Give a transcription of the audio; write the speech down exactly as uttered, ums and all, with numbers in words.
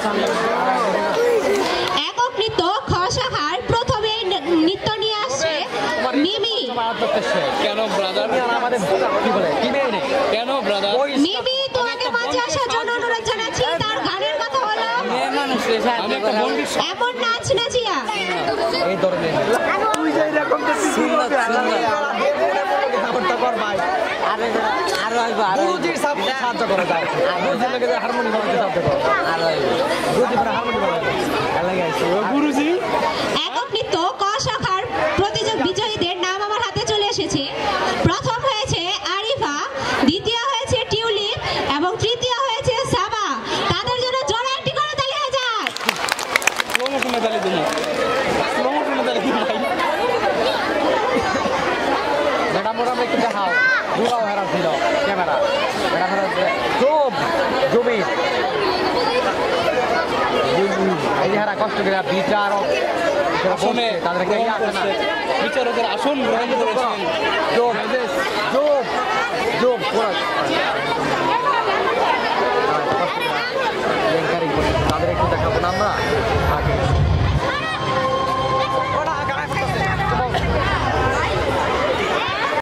একক নৃত্য খ শাখার প্রথমে নৃত্য নিয়ে আসছে মিমি। কেন ব্রাদার? কেন ব্রাদার? মিমি তোমাকে মাঝে আসার জন্য অনুরোধ জানাচ্ছি। তার গানের কথা হলো এমন নাচ নাচিয়া। এই ধরনের একক নৃত্য ক শাখার প্রতিযোগ বিজয়ীদের নাম আমার হাতে চলে এসেছে। প্রথম হয়েছে আরিফা, দ্বিতীয় হয়েছে টিউলিপ এবং তৃতীয় হয়েছে সাবা। তাদের জন্য জোরে একটি করে তালি হয়ে যাক। ম্যাডাম ওরা একটু দেখাও, দুরাও হেরা ছিল ক্যামেরা ম্যাডাম জুম জুমি এই যে হেরা কষ্ট করে বিচারক আসনে তাদেরকে বিচারকের আসন গ্রহণ করেছেন।